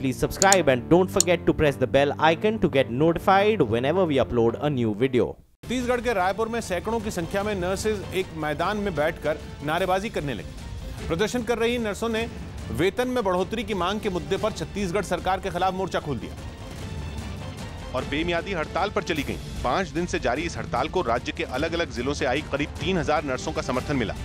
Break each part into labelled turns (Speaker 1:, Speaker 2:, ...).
Speaker 1: please subscribe and don't forget to press the bell icon to get notified whenever we upload a new video.
Speaker 2: Chhattisgarh के रायपुर में सैकड़ों की संख्या में nurses एक मैदान में बैठकर नारेबाजी करने लगी। प्रदर्शन कर रही नर्सों ने वेतन में बढ़ोतरी की मांग के मुद्दे पर छत्तीसगढ़ सरकार के खिलाफ मोर्चा खोल दिया और बेमियादी हड़ताल पर चली गईं। 5 दिन से जारी इस हड़ताल को राज्य के अलग अलग जिलों से आई करीब 3000 नर्सों का समर्थन मिला।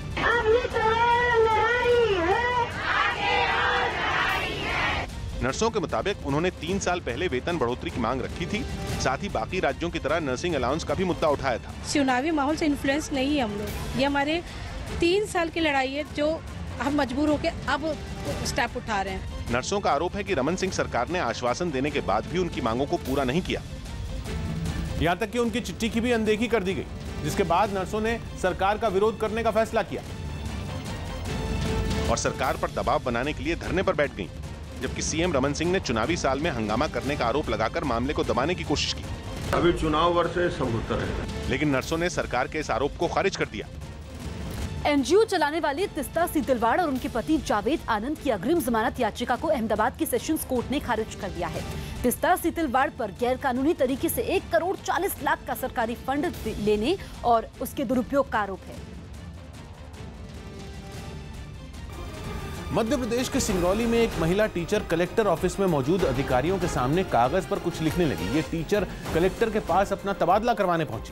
Speaker 2: नर्सों के मुताबिक उन्होंने 3 साल पहले वेतन बढ़ोतरी की मांग रखी थी। साथ ही बाकी राज्यों की तरह नर्सिंग अलाउंस का भी मुद्दा उठाया था।
Speaker 3: चुनावी माहौल से इन्फ्लुएंस नहीं है हम लोग, ये हमारे 3 साल की लड़ाई है जो हम मजबूर होकर अब स्टेप उठा रहे हैं।
Speaker 2: नर्सों का आरोप है कि रमन सिंह सरकार ने आश्वासन देने के बाद भी उनकी मांगों को पूरा नहीं किया। यहाँ तक कि उनकी चिट्ठी की भी अनदेखी कर दी गई, जिसके बाद नर्सों ने सरकार का विरोध करने का फैसला किया और सरकार पर दबाव बनाने के लिए धरने पर बैठ गईं। जबकि सीएम रमन सिंह ने चुनावी साल में हंगामा करने का आरोप लगाकर मामले को दबाने की कोशिश की।
Speaker 4: अभी चुनाव वर्ष है, सब होता है।
Speaker 2: लेकिन नर्सों ने सरकार के इस आरोप को खारिज कर दिया।
Speaker 5: एनजीओ चलाने वाले तिस्ता सीतलवाड़ और उनके पति जावेद आनंद की अग्रिम जमानत याचिका को अहमदाबाद की सेशंस कोर्ट ने खारिज कर दिया है। तिस्ता सीतलवाड़ पर गैरकानूनी तरीके से 1 करोड़ 40 लाख का सरकारी फंड लेने और उसके दुरुपयोग का आरोप है।
Speaker 2: मध्य प्रदेश के सिंगरौली में एक महिला टीचर कलेक्टर ऑफिस में मौजूद अधिकारियों के सामने कागज पर कुछ लिखने लगी। ये टीचर कलेक्टर के पास अपना तबादला करवाने पहुंची,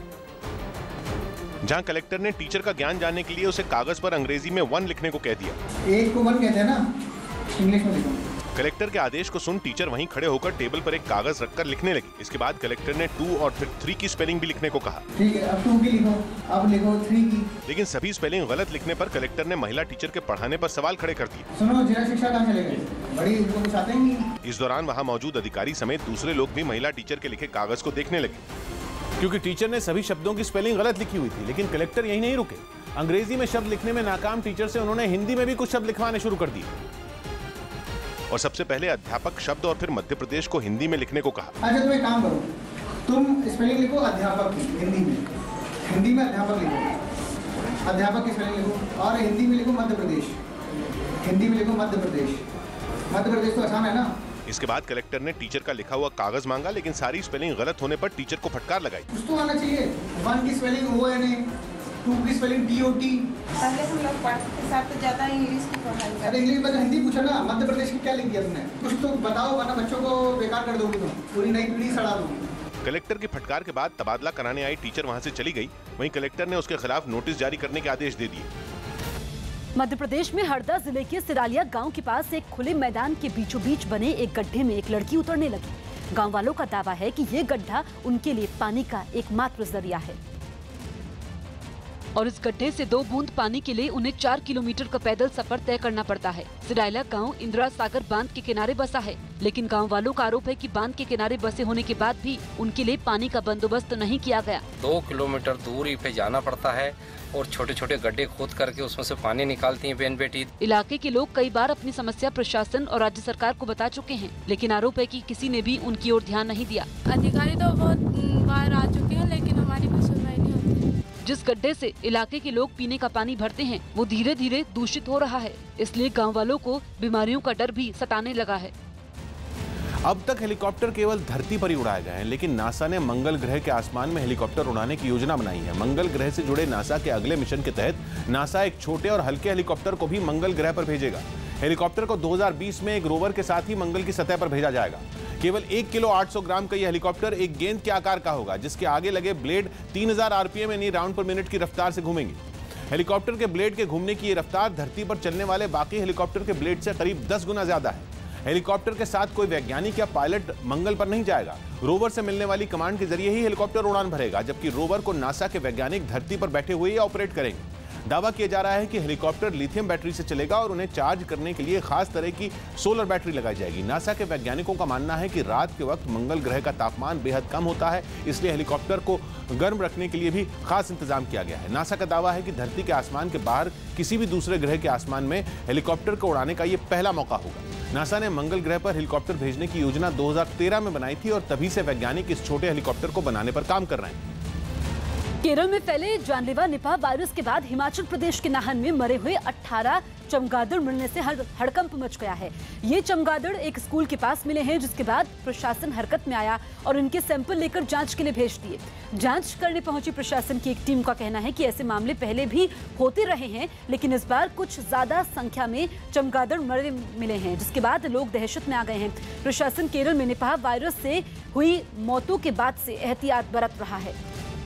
Speaker 2: जहां कलेक्टर ने टीचर का ज्ञान जानने के लिए उसे कागज पर अंग्रेजी में 1 लिखने को कह दिया।
Speaker 6: 1 को 1 कहते हैं ना, इंग्लिश में लिखो।
Speaker 2: कलेक्टर के आदेश को सुन टीचर वहीं खड़े होकर टेबल पर एक कागज रखकर लिखने लगी। इसके बाद कलेक्टर ने 2 और फिर 3 की स्पेलिंग भी लिखने को कहा।
Speaker 6: ठीक है, अब 2 की लिखो, अब लिखो 3 की।
Speaker 2: लेकिन सभी स्पेलिंग गलत लिखने पर कलेक्टर ने महिला टीचर के पढ़ाने पर सवाल खड़े कर दिए।
Speaker 6: सुनो, जिला शिक्षा कहाँ चले गए? बड़ी इनको कुछ आता ही नहीं।
Speaker 2: इस दौरान वहाँ मौजूद अधिकारी समेत दूसरे लोग भी महिला टीचर के लिखे कागज को देखने लगे, क्योंकि टीचर ने सभी शब्दों की स्पेलिंग गलत लिखी हुई थी। लेकिन कलेक्टर यही नहीं रुके। अंग्रेजी में शब्द लिखने में नाकाम टीचर से उन्होंने हिंदी में भी कुछ शब्द लिखवाने शुरू कर दिए और सबसे पहले अध्यापक शब्द और फिर मध्य प्रदेश को हिंदी में लिखने को कहा।
Speaker 6: अच्छा, तुम एक काम करो, तुम स्पेलिंग लिखो अध्यापक की हिंदी में अध्यापक लिखो, अध्यापक की स्पेलिंग लिखो और हिंदी में लिखो मध्य प्रदेश, हिंदी में लिखो मध्य प्रदेश। मध्य प्रदेश तो आसान है ना।
Speaker 2: इसके बाद कलेक्टर ने टीचर का लिखा हुआ कागज मांगा, लेकिन सारी स्पेलिंग गलत होने पर टीचर को फटकार लगाई।
Speaker 6: कुछ तो आना चाहिए। 1 की स्पेलिंग ONA, 2 की स्पेलिंग DOT।
Speaker 7: पहले हम लोग पाठ के साथ तो ज्यादा इंग्लिश की पढ़ाई करते।
Speaker 6: अरे इंग्लिश में हिंदी पूछो ना, मध्य प्रदेश की क्या लिख दिया तुमने? कुछ तो बताओ, वरना बच्चों को बेकार कर दोगे तुम, पूरी नई पीढ़ी सड़ा दोगे।
Speaker 2: कलेक्टर की फटकार के बाद तबादला कराने आई टीचर वहां से चली गई। वहीं कलेक्टर ने उसके खिलाफ नोटिस जारी करने के आदेश दे दिए।
Speaker 5: मध्य प्रदेश में हरदा जिले के सिरालिया गांव के पास एक खुले मैदान के बीचों बीच बने एक गड्ढे में एक लड़की उतरने लगी। गांव वालों का दावा है कि ये गड्ढा उनके लिए पानी का एकमात्र जरिया है और इस गड्ढे से 2 बूंद पानी के लिए उन्हें 4 किलोमीटर का पैदल सफर तय करना पड़ता है। सिरालिया गांव इंदिरा सागर बांध के किनारे बसा है, लेकिन गांव वालों का आरोप है कि बांध के किनारे बसे होने के बाद भी उनके लिए पानी का बंदोबस्त नहीं किया गया।
Speaker 8: 2 किलोमीटर दूरी पे जाना पड़ता है और छोटे छोटे गड्ढे खोद करके उसमें से पानी निकालती हैं बहन बेटी।
Speaker 5: इलाके के लोग कई बार अपनी समस्या प्रशासन और राज्य सरकार को बता चुके हैं, लेकिन आरोप है कि किसी ने भी उनकी ओर ध्यान नहीं दिया।
Speaker 3: अधिकारी तो बहुत बार आ चुके हैं, लेकिन हमारी कोई सुनवाई नहीं होती।
Speaker 5: जिस गड्ढे से इलाके के लोग पीने का पानी भरते हैं वो धीरे धीरे दूषित हो रहा है, इसलिए गाँव वालों को बीमारियों का डर भी सताने लगा है।
Speaker 2: अब तक हेलीकॉप्टर केवल धरती पर ही उड़ाए गए हैं, लेकिन नासा ने मंगल ग्रह के आसमान में हेलीकॉप्टर उड़ाने की योजना बनाई है। मंगल ग्रह से जुड़े नासा के अगले मिशन के तहत नासा एक छोटे और हल्के हेलीकॉप्टर को भी मंगल ग्रह पर भेजेगा। हेलीकॉप्टर को 2020 में एक रोवर के साथ ही मंगल की सतह पर भेजा जाएगा। केवल 1 किलो 800 ग्राम का यह हेलीकॉप्टर एक गेंद के आकार का होगा, जिसके आगे लगे ब्लेड 3000 RPM यानी राउंड पर मिनट की रफ्तार से घूमेंगे। हेलीकॉप्टर के ब्लेड के घूमने की ये रफ्तार धरती पर चलने वाले बाकी हेलीकॉप्टर के ब्लेड से करीब 10 गुना ज्यादा है। हेलीकॉप्टर के साथ कोई वैज्ञानिक या पायलट मंगल पर नहीं जाएगा। रोवर से मिलने वाली कमांड के जरिए ही हेलीकॉप्टर उड़ान भरेगा, जबकि रोवर को नासा के वैज्ञानिक धरती पर बैठे हुए ही ऑपरेट करेंगे। दावा किया जा रहा है कि हेलीकॉप्टर लिथियम बैटरी से चलेगा और उन्हें चार्ज करने के लिए खास तरह की सोलर बैटरी लगाई जाएगी। नासा के वैज्ञानिकों का मानना है कि रात के वक्त मंगल ग्रह का तापमान बेहद कम होता है, इसलिए हेलीकॉप्टर को गर्म रखने के लिए भी खास इंतजाम किया गया है। नासा का दावा है कि धरती के आसमान के बाहर किसी भी दूसरे ग्रह के आसमान में हेलीकॉप्टर को उड़ाने का यह पहला मौका होगा। नासा ने मंगल ग्रह पर हेलीकॉप्टर भेजने की योजना 2013 में बनाई थी और तभी से वैज्ञानिक इस छोटे हेलीकॉप्टर को बनाने पर काम कर रहे हैं।
Speaker 5: केरल में फैले जानलेवा निपाह वायरस के बाद हिमाचल प्रदेश के नाहन में मरे हुए 18 चमगादड़ मिलने से हड़कंप मच गया है। ये चमगादड़ एक स्कूल के पास मिले हैं, जिसके बाद प्रशासन हरकत में आया और इनके सैंपल लेकर जांच के लिए भेज दिए। जांच करने पहुंची प्रशासन की एक टीम का कहना है कि ऐसे मामले पहले भी होते रहे हैं, लेकिन इस बार कुछ ज्यादा संख्या में चमगादड़ मरे मिले हैं, जिसके बाद लोग दहशत में आ गए हैं। प्रशासन केरल में निपाह वायरस से हुई मौतों के बाद से एहतियात बरत रहा है।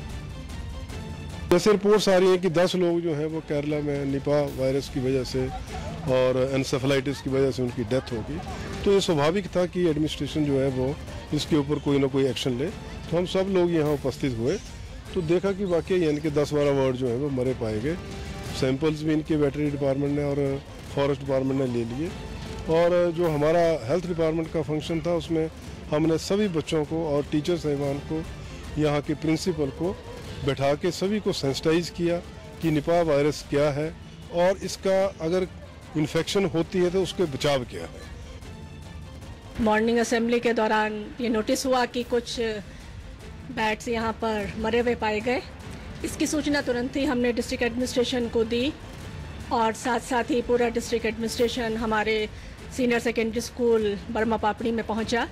Speaker 9: जैसे रिपोर्ट्स आ रही हैं कि 10 लोग जो हैं वो केरला में निपाह वायरस की वजह से और एन्सेफेलाइटिस की वजह से उनकी डेथ होगी, तो ये स्वाभाविक था कि एडमिनिस्ट्रेशन जो है वो इसके ऊपर कोई ना कोई एक्शन ले। तो हम सब लोग यहाँ उपस्थित हुए तो देखा कि वाकई इनके 10-12 वार्ड जो हैं वो मरे पाए गए। सैंपल्स भी इनके वेटरनरी डिपार्टमेंट ने और फॉरेस्ट डिपार्टमेंट ने ले लिए, और जो हमारा हेल्थ डिपार्टमेंट का फंक्शन था उसमें हमने सभी बच्चों को और टीचर साहिबान को, यहाँ के प्रिंसिपल को बैठा के सभी को सेंसिटाइज किया कि निपाह वायरस क्या है और इसका अगर इन्फेक्शन होती है तो उसके बचाव क्या है।
Speaker 3: मॉर्निंग असेंबली के दौरान ये नोटिस हुआ कि कुछ बैट्स यहाँ पर मरे हुए पाए गए। इसकी सूचना तुरंत ही हमने डिस्ट्रिक्ट एडमिनिस्ट्रेशन को दी और साथ साथ ही पूरा डिस्ट्रिक्ट एडमिनिस्ट्रेशन हमारे senior secondary school Barma Papdi में पहुँचा।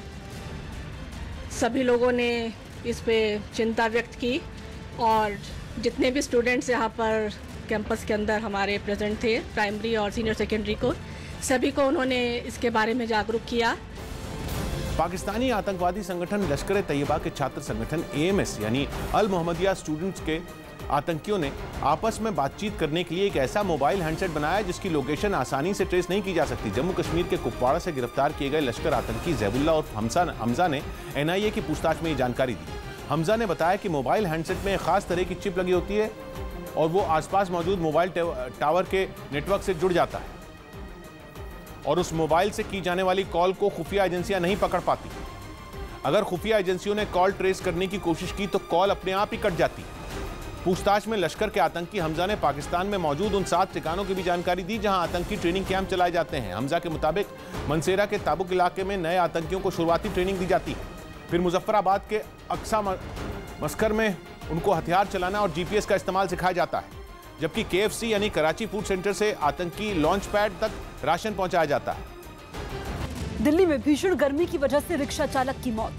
Speaker 3: सभी लोगों ने इस पे चिंता व्यक्त की और जितने भी स्टूडेंट्स यहाँ पर कैंपस के अंदर हमारे प्रेजेंट थे, प्राइमरी और सीनियर सेकेंडरी को, सभी को उन्होंने इसके बारे में जागरूक किया।
Speaker 2: पाकिस्तानी आतंकवादी संगठन लश्कर तैयबा के छात्र संगठन AMS यानी अल मोहम्मदिया स्टूडेंट्स के आतंकियों ने आपस में बातचीत करने के लिए एक ऐसा मोबाइल हैंडसेट बनाया जिसकी लोकेशन आसानी से ट्रेस नहीं की जा सकती। जम्मू कश्मीर के कुपवाड़ा से गिरफ्तार किए गए लश्कर आतंकी ज़ैबुल्ला और हमजा ने NIA की पूछताछ में ये जानकारी दी। हमजा ने बताया कि मोबाइल हैंडसेट में एक खास तरह की चिप लगी होती है और वो आसपास मौजूद मोबाइल टावर के नेटवर्क से जुड़ जाता है और उस मोबाइल से की जाने वाली कॉल को खुफिया एजेंसियां नहीं पकड़ पाती। अगर खुफिया एजेंसियों ने कॉल ट्रेस करने की कोशिश की तो कॉल अपने आप ही कट जाती। पूछताछ में लश्कर के आतंकी हमजा ने पाकिस्तान में मौजूद उन 7 ठिकानों की भी जानकारी दी जहां आतंकी ट्रेनिंग कैंप चलाए जाते हैं। हमजा के मुताबिक मनसेरा के ताबुक इलाके में नए आतंकियों को शुरुआती ट्रेनिंग दी जाती है, फिर मुजफ्फराबाद के अक्सा मस्कर में उनको हथियार चलाना और GPS का इस्तेमाल सिखाया जाता है, जबकि KFC यानी कराची फूड सेंटर से आतंकी लॉन्च पैड तक राशन पहुंचाया जाता है।
Speaker 5: दिल्ली में भीषण गर्मी की वजह से रिक्शा चालक की मौत।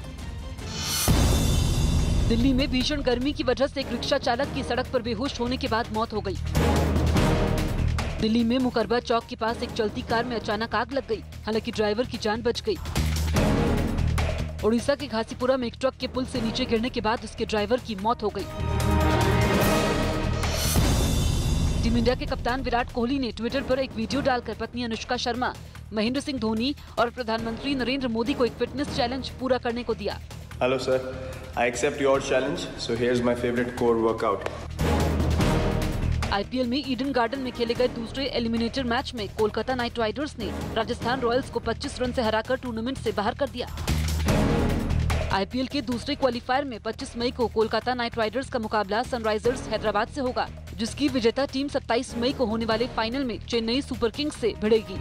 Speaker 5: दिल्ली में भीषण गर्मी की वजह से एक रिक्शा चालक की सड़क पर बेहोश होने के बाद मौत हो गई। दिल्ली में मुकरबा चौक के पास एक चलती कार में अचानक आग लग गई, हालांकि ड्राइवर की जान बच गई। ओडिशा के घासीपुरा में एक ट्रक के पुल से नीचे गिरने के बाद उसके ड्राइवर की मौत हो गई। टीम इंडिया के कप्तान विराट कोहली ने ट्विटर पर एक वीडियो डालकर पत्नी अनुष्का शर्मा, महेंद्र सिंह धोनी और प्रधानमंत्री नरेंद्र मोदी को एक फिटनेस चैलेंज पूरा करने को दिया।
Speaker 10: Hello sir, I accept your challenge, so here's my favourite core workout.
Speaker 5: IPL में ईडन गार्डन में खेले गए दूसरे एलिमिनेटर मैच में कोलकाता नाइट राइडर्स ने राजस्थान रॉयल्स को 25 रन से हराकर टूर्नामेंट से बाहर कर दिया। IPL के दूसरे क्वालीफायर में 25 मई को कोलकाता नाइट राइडर्स का मुकाबला सनराइजर्स हैदराबाद से होगा, जिसकी विजेता टीम 27 मई को होने वाले फाइनल में चेन्नई सुपर किंग्स से भिड़ेगी।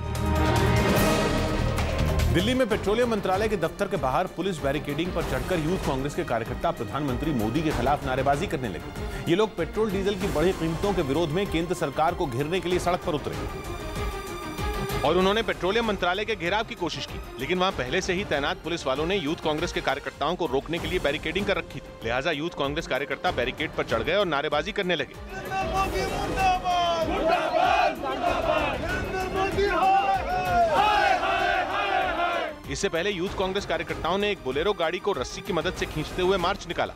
Speaker 2: दिल्ली में पेट्रोलियम मंत्रालय के दफ्तर के बाहर पुलिस बैरिकेडिंग पर चढ़कर यूथ कांग्रेस के कार्यकर्ता प्रधानमंत्री मोदी के खिलाफ नारेबाजी करने लगे। ये लोग पेट्रोल डीजल की बढ़ी कीमतों के विरोध में केंद्र सरकार को घेरने के लिए सड़क पर उतरे और उन्होंने पेट्रोलियम मंत्रालय के घेराव की कोशिश की, लेकिन वहां पहले से ही तैनात पुलिस वालों ने यूथ कांग्रेस के कार्यकर्ताओं को रोकने के लिए बैरिकेडिंग कर रखी थी। लिहाजा यूथ कांग्रेस कार्यकर्ता बैरिकेड पर चढ़ गए और नारेबाजी करने लगे। इससे पहले यूथ कांग्रेस कार्यकर्ताओं ने एक बोलेरो गाड़ी को रस्सी की मदद से खींचते हुए मार्च निकाला।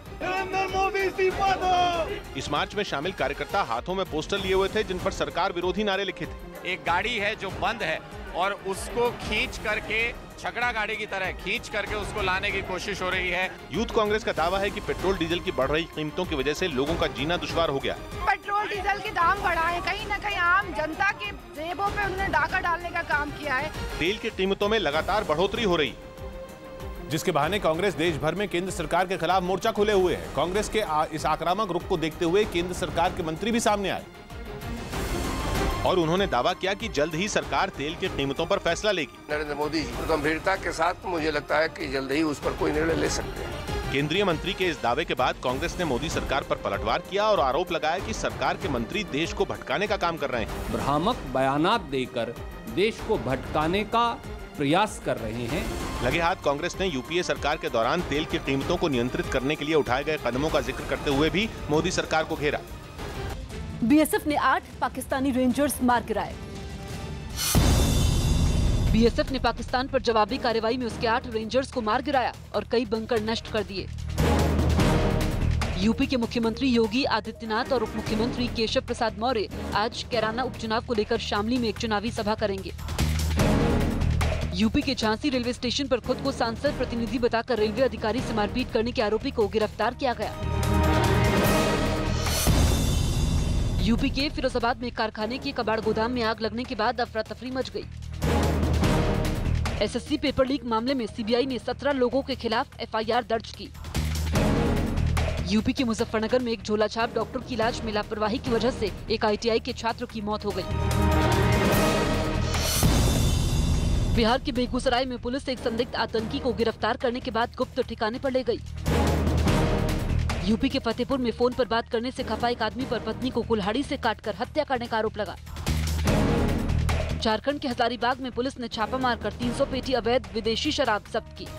Speaker 2: इस मार्च में शामिल कार्यकर्ता हाथों में पोस्टर लिए हुए थे जिन पर सरकार विरोधी नारे लिखे थे।
Speaker 11: एक गाड़ी है जो बंद है और उसको खींच करके छकड़ा गाड़ी की तरह खींच करके उसको लाने की कोशिश हो रही है।
Speaker 2: यूथ कांग्रेस का दावा है कि पेट्रोल डीजल की बढ़ रही कीमतों की वजह से लोगों का जीना दुश्वार हो गया।
Speaker 7: पेट्रोल डीजल के दाम बढ़ाए, कहीं न कहीं आम जनता के जेबों पे उन्होंने डाका डालने का काम किया है।
Speaker 2: तेल की कीमतों में लगातार बढ़ोतरी हो रही, जिसके बहाने कांग्रेस देश भर में केंद्र सरकार के खिलाफ मोर्चा खोले हुए है। कांग्रेस के इस आक्रामक रुख को देखते हुए केंद्र सरकार के मंत्री भी सामने आए और उन्होंने दावा किया कि जल्द ही सरकार तेल की कीमतों पर फैसला लेगी।
Speaker 12: नरेंद्र मोदी जी गंभीरता के साथ मुझे लगता है कि जल्द ही उस पर कोई निर्णय ले सकते हैं।
Speaker 2: केंद्रीय मंत्री के इस दावे के बाद कांग्रेस ने मोदी सरकार पर पलटवार किया और आरोप लगाया कि सरकार के मंत्री देश को भटकाने का काम कर रहे हैं।
Speaker 12: भ्रामक बयानात देकर देश को भटकाने का प्रयास कर रहे हैं।
Speaker 2: लगे हाथ कांग्रेस ने यूपीए सरकार के दौरान तेल की कीमतों को नियंत्रित करने के लिए उठाए गए कदमों का जिक्र करते हुए भी मोदी सरकार को घेरा।
Speaker 5: बीएसएफ ने 8 पाकिस्तानी रेंजर्स मार गिराए। बीएसएफ ने पाकिस्तान पर जवाबी कार्रवाई में उसके 8 रेंजर्स को मार गिराया और कई बंकर नष्ट कर दिए। यूपी के मुख्यमंत्री योगी आदित्यनाथ और उप मुख्यमंत्री केशव प्रसाद मौर्य आज कैराना उपचुनाव को लेकर शामली में एक चुनावी सभा करेंगे। यूपी के झांसी रेलवे स्टेशन पर खुद को सांसद प्रतिनिधि बताकर रेलवे अधिकारी से मारपीट करने के आरोपी को गिरफ्तार किया गया। यूपी के फिरोजाबाद में एक कारखाने के कबाड़ गोदाम में आग लगने के बाद अफरा तफरी मच गई। एसएससी पेपर लीक मामले में सीबीआई ने 17 लोगों के खिलाफ एफआईआर दर्ज की। यूपी के मुजफ्फरनगर में एक झोलाछाप डॉक्टर की इलाज में लापरवाही की वजह से एक आईटीआई के छात्र की मौत हो गई। बिहार के बेगूसराय में पुलिस एक संदिग्ध आतंकी को गिरफ्तार करने के बाद गुप्त ठिकाने पर ले गई। यूपी के फतेहपुर में फोन पर बात करने से खफा एक आदमी पर पत्नी को कुल्हाड़ी से काटकर हत्या करने का आरोप लगा। झारखंड के हजारीबाग में पुलिस ने छापा मारकर 300 पेटी अवैध विदेशी शराब जब्त की।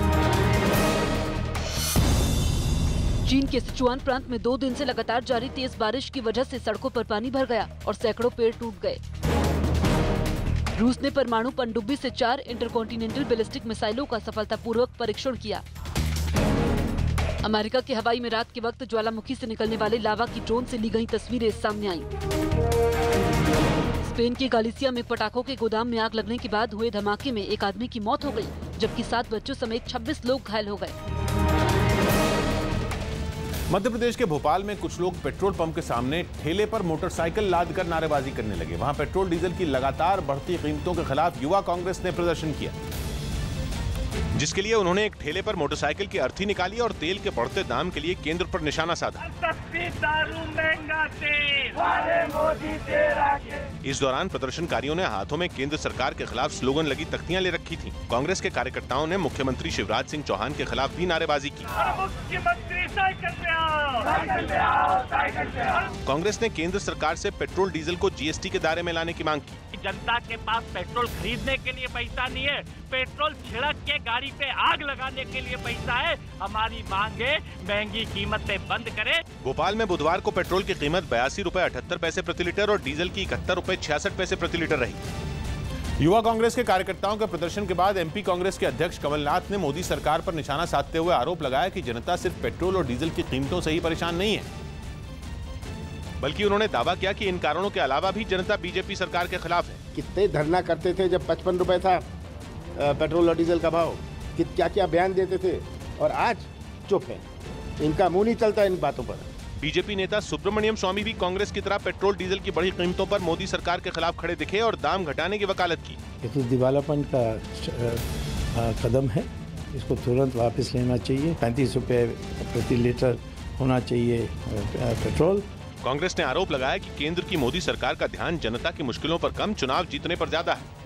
Speaker 5: चीन के सिचुआन प्रांत में 2 दिन से लगातार जारी तेज बारिश की वजह से सड़कों पर पानी भर गया और सैकड़ों पेड़ टूट गए। रूस ने परमाणु पनडुब्बी से 4 इंटरकॉन्टिनेंटल बैलिस्टिक मिसाइलों का सफलतापूर्वक परीक्षण किया। अमेरिका के हवाई में रात के वक्त ज्वालामुखी से निकलने वाले लावा की ड्रोन से ली गई तस्वीरें सामने आईं। स्पेन के गालिसिया में पटाखों के गोदाम में आग लगने के बाद हुए धमाके में एक आदमी की मौत हो गई, जबकि 7 बच्चों समेत 26 लोग घायल हो गए।
Speaker 2: मध्य प्रदेश के भोपाल में कुछ लोग पेट्रोल पंप के सामने ठेले पर मोटरसाइकिल लादकर नारेबाजी करने लगे। वहां पेट्रोल डीजल की लगातार बढ़ती कीमतों के खिलाफ युवा कांग्रेस ने प्रदर्शन किया, जिसके लिए उन्होंने एक ठेले पर मोटरसाइकिल की अर्थी निकाली और तेल के बढ़ते दाम के लिए केंद्र पर निशाना साधा। इस दौरान प्रदर्शनकारियों ने हाथों में केंद्र सरकार के खिलाफ स्लोगन लगी तख्तियां ले रखी थीं। कांग्रेस के कार्यकर्ताओं ने मुख्यमंत्री शिवराज सिंह चौहान के खिलाफ भी नारेबाजी की। कांग्रेस ने केंद्र सरकार से पेट्रोल डीजल को जीएसटी के दायरे में लाने की मांग की।
Speaker 13: जनता के पास पेट्रोल खरीदने के लिए पैसा नहीं है, पेट्रोल छिड़क के गाड़ी पे आग लगाने के लिए पैसा है। हमारी मांग है महंगी कीमतें बंद करें।
Speaker 2: भोपाल में बुधवार को पेट्रोल की कीमत 82 रुपए 78 पैसे प्रति लीटर और डीजल की 71 रुपए 66 पैसे प्रति लीटर रही। युवा कांग्रेस के कार्यकर्ताओं के प्रदर्शन के बाद एमपी कांग्रेस के अध्यक्ष कमलनाथ ने मोदी सरकार पर निशाना साधते हुए आरोप लगाया कि जनता सिर्फ पेट्रोल और डीजल की कीमतों से ही परेशान नहीं है, बल्कि उन्होंने दावा किया कि इन कारणों के अलावा भी जनता बीजेपी सरकार के खिलाफ है।
Speaker 14: कितने धरना करते थे जब 55 रुपए था पेट्रोल और डीजल का भाव, क्या क्या बयान देते थे, और आज चुप है, इनका मुंह नहीं चलता इन बातों पर।
Speaker 2: बीजेपी नेता सुब्रमण्यम स्वामी भी कांग्रेस की तरह पेट्रोल डीजल की बढ़ी कीमतों पर मोदी सरकार के खिलाफ खड़े दिखे और दाम घटाने की वकालत की।
Speaker 15: ये तो दिवालापन का कदम है, इसको तुरंत वापस लेना चाहिए। 35 रुपए प्रति लीटर होना चाहिए पेट्रोल।
Speaker 2: कांग्रेस ने आरोप लगाया कि केंद्र की मोदी सरकार का ध्यान जनता की मुश्किलों पर कम, चुनाव जीतने पर ज्यादा है।